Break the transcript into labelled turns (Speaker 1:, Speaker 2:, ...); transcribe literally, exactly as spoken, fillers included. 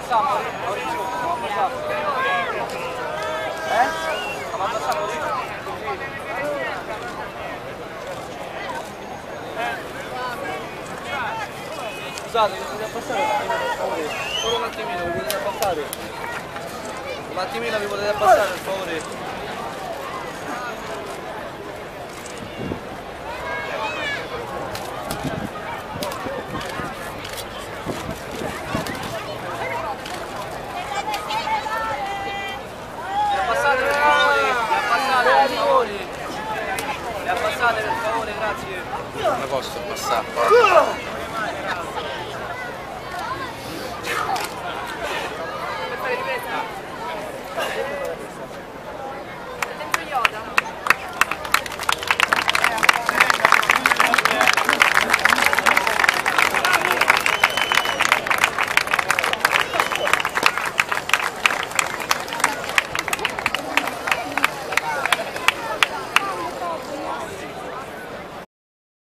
Speaker 1: abbassare, Maurizio, stiamo abbassando. Eh? Stiamo abbassando, Maurizio? Scusate, mi potete abbassare un attimino, per favore? Solo un attimino, mi potete abbassare? Un attimino mi potete abbassare, per favore? Le abbassate per favore, grazie.
Speaker 2: Non posso abbassare.